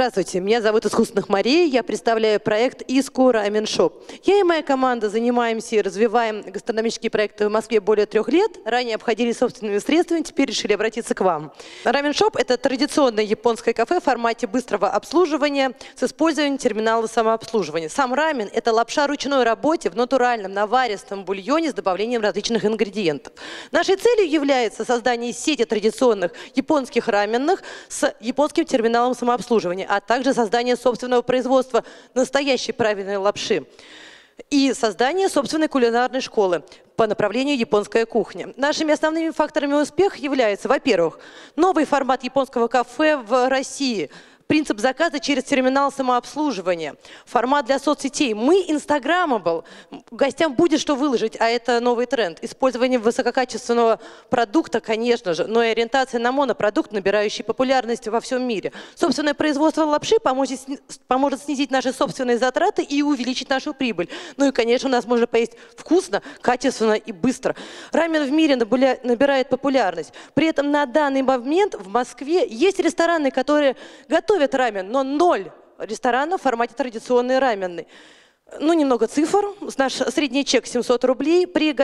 Здравствуйте, меня зовут Искусственных Мария, я представляю проект «Иску Рамен Шоп». Я и моя команда занимаемся и развиваем гастрономические проекты в Москве более 3 лет. Ранее обходились собственными средствами, теперь решили обратиться к вам. Рамен Шоп – это традиционное японское кафе в формате быстрого обслуживания с использованием терминала самообслуживания. Сам рамен – это лапша ручной работы в натуральном наваристом бульоне с добавлением различных ингредиентов. Нашей целью является создание сети традиционных японских раменных с японским терминалом самообслуживания, а также создание собственного производства настоящей правильной лапши и создание собственной кулинарной школы по направлению японская кухня. Нашими основными факторами успеха являются, во-первых, новый формат японского кафе в России, принцип заказа через терминал самообслуживания, формат для соцсетей. Мы инстаграмабл, гостям будет что выложить, а это новый тренд. Использование высококачественного продукта, конечно же, но и ориентация на монопродукт, набирающий популярность во всем мире. Собственное производство лапши поможет снизить наши собственные затраты и увеличить нашу прибыль. Ну и, конечно, у нас можно поесть вкусно, качественно и быстро. Рамен в мире набирает популярность. При этом на данный момент в Москве есть рестораны, которые готовят рамен, но 0 ресторанов в формате традиционный раменный. Ну, немного цифр. Наш средний чек 700 рублей при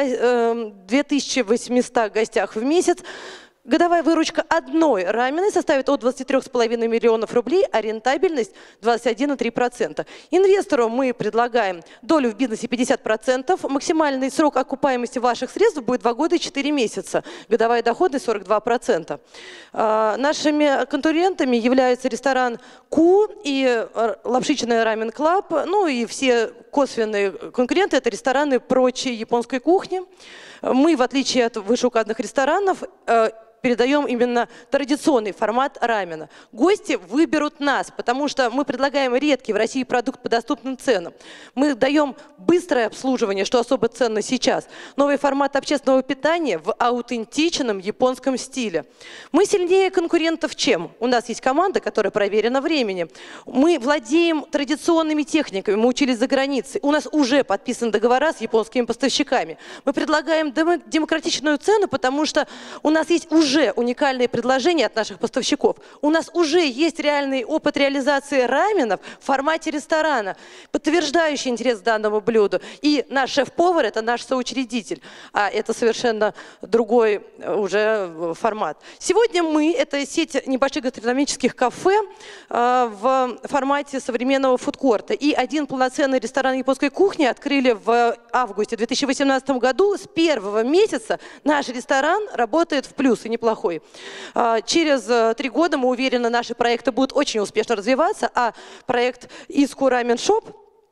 2800 гостях в месяц. Годовая выручка одной раменной составит от 23,5 миллионов рублей, а рентабельность 21,3%. Инвестору мы предлагаем долю в бизнесе 50%. Максимальный срок окупаемости ваших средств будет 2 года и 4 месяца. Годовая доходность 42%. Нашими конкурентами являются ресторан Ку и лапшичный рамен клаб. Ну и все косвенные конкуренты – это рестораны прочей японской кухни. Мы, в отличие от вышеуказанных ресторанов, передаем именно традиционный формат рамена. Гости выберут нас, потому что мы предлагаем редкий в России продукт по доступным ценам. Мы даем быстрое обслуживание, что особо ценно сейчас. Новый формат общественного питания в аутентичном японском стиле. Мы сильнее конкурентов чем? У нас есть команда, которая проверена временем. Мы владеем традиционными техниками, мы учились за границей. У нас уже подписаны договора с японскими поставщиками. Мы предлагаем демократичную цену, потому что у нас есть уже уникальные предложения от наших поставщиков. У нас уже есть реальный опыт реализации раменов в формате ресторана, подтверждающий интерес к данному блюду. И наш шеф-повар – это наш соучредитель, а это совершенно другой уже формат. Сегодня мы – это сеть небольших гастрономических кафе в формате современного фудкорта. И один полноценный ресторан японской кухни открыли в августе 2018 году. С первого месяца наш ресторан работает в плюс и неплохой. Через 3 года, мы уверены, наши проекты будут очень успешно развиваться, а проект «Иску Рамен Шоп»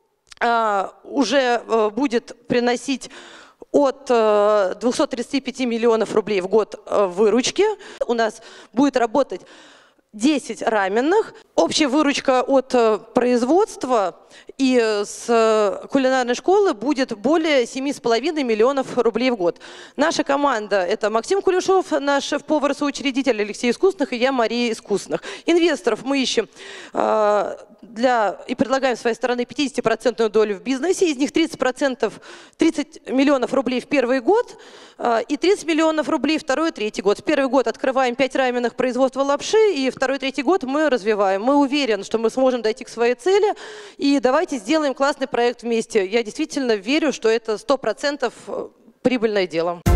уже будет приносить от 235 миллионов рублей в год выручки. У нас будет работать 10 раменных. Общая выручка от производства и с кулинарной школы будет более 7,5 миллионов рублей в год. Наша команда – это Максим Кулешов, наш шеф-повар, соучредитель, Алексей Искусственных, и я, Мария Искусственных. Инвесторов мы ищем и предлагаем с своей стороны 50% долю в бизнесе. Из них 30 миллионов рублей в первый год и 30 миллионов рублей второй и третий год. В первый год открываем 5 раменных производства лапши, и второй, третий год мы развиваем. Мы уверены, что мы сможем дойти к своей цели, и давайте сделаем классный проект вместе. Я действительно верю, что это 100% прибыльное дело.